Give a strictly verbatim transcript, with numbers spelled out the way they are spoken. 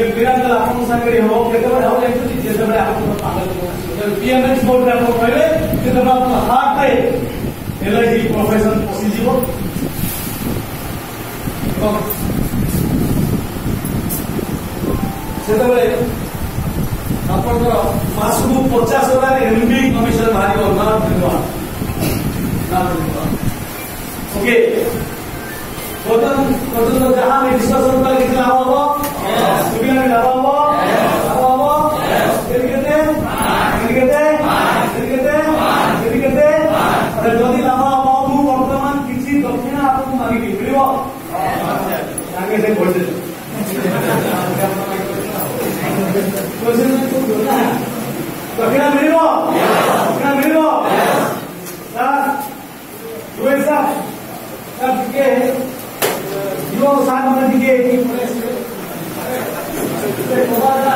miracle आपन संगे हो केतबे हो एक्चुअली जेतबे आपन पागल पीएमएस बोर्ड रे आपन कहले केतबे आपन हार्ट रे एलआईडी प्रोफेशन पसी जीवो सेतबे आपन मासकु पचास हजार एमबी कमिशन भारी ना दिनवा ना दिनवा ओके प्रथम प्रथम जहां में डिस्कशन कर कितना हो सुबिया में लाभ हो लाभ हो फिर कहते फिर कहते फिर कहते फिर कहते अरे जल्दी लाभ हो मु वर्तमान किसी दक्षिण आपको मांगी मिलियो आगे से बोल दे क्वेश्चन में तो बोलना है दक्षिण मिलियो दक्षिण मिलियो सर दुए सर अब के यो साथ में दिखे